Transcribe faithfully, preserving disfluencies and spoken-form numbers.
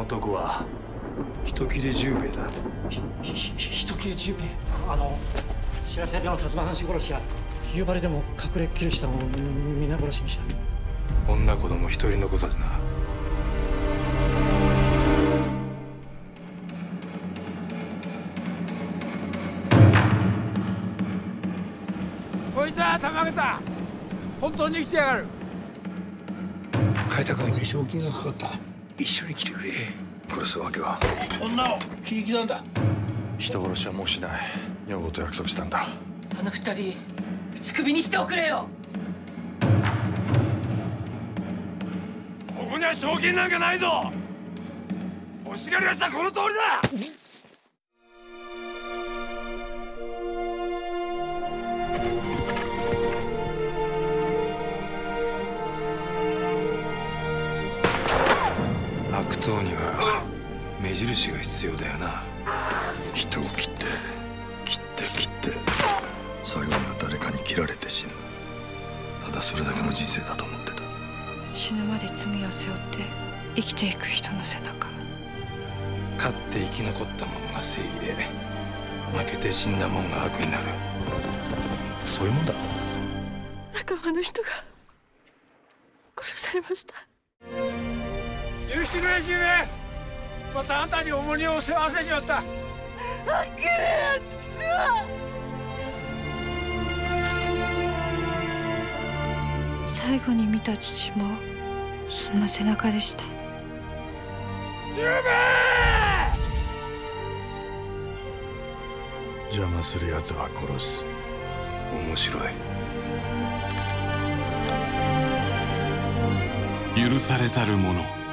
男は人斬り十兵衛だ。 ひひ人斬り十兵衛、あの白瀬での薩摩藩士殺しや夕張でも隠れキリシタンを皆殺しにした。 女子供一人残さずな。 こいつはたまげた。本当に生きてやがる。 開拓に賞金がかかった。一緒に来てくれ。 殺すわけは。 女を切り刻んだ。 人殺しはもうしない。女房と約束したんだ。 あの二人打ち首にしておくれよ。 ここには賞金なんかないぞ。欲しがるやつはこの通りだ。 悪党には目印が必要だよな。 人を切って切って切って最後には誰かに切られて死ぬ。ただそれだけの人生だと思ってた。 死ぬまで罪を背負って生きていく人の背中。 勝って生き残った者が正義で負けて死んだ者が悪になる。そういうもんだ。 仲間の人が殺されました。 許してくれじいめ。またあんたに重荷を背負わせちまった。あっけれやちくしょう。最後に見た父もそんな背中でした。 じいめ。邪魔するやつは殺す。 面白い。 許されざる者。